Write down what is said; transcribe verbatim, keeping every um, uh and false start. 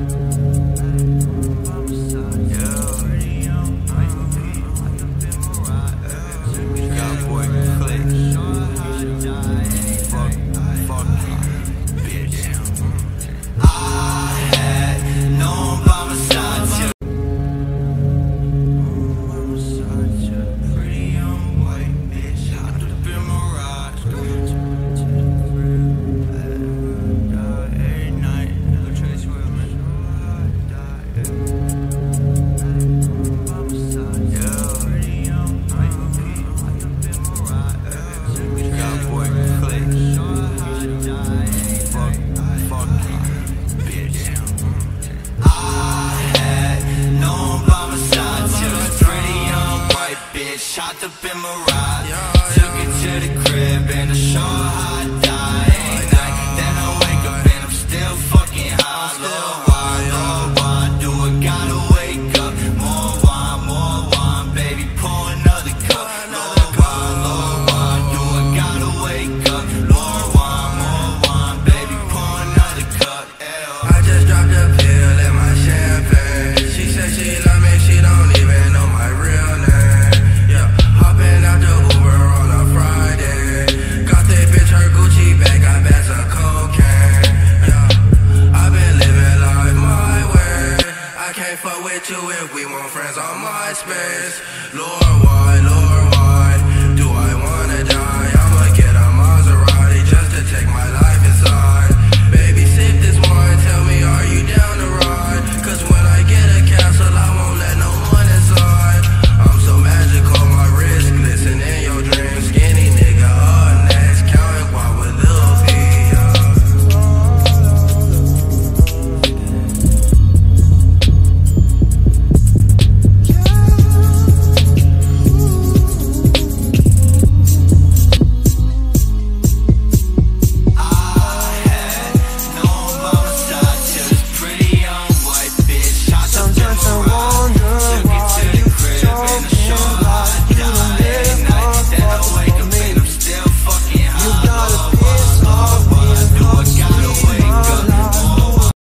Hopped up in Mirage, took it to the crib and I show her how I die. Ain't night, then I wake up and I'm still fucking high. Lord, why, Lord, why do I gotta wake up? More wine, more wine, baby, pour another cup. Lord, why, Lord, why do I gotta wake up? More wine, more wine, baby, pour another cup. Ew. I just dropped a pill in my champagne. She said she love me, she don't even know my real name. Hopping out the Uber on a Friday. Got that bitch her Gucci bag, got bags of cocaine. Yeah, I've been living life my way. I can't fuck with you if we want friends on MySpace. Lord, why, Lord, why?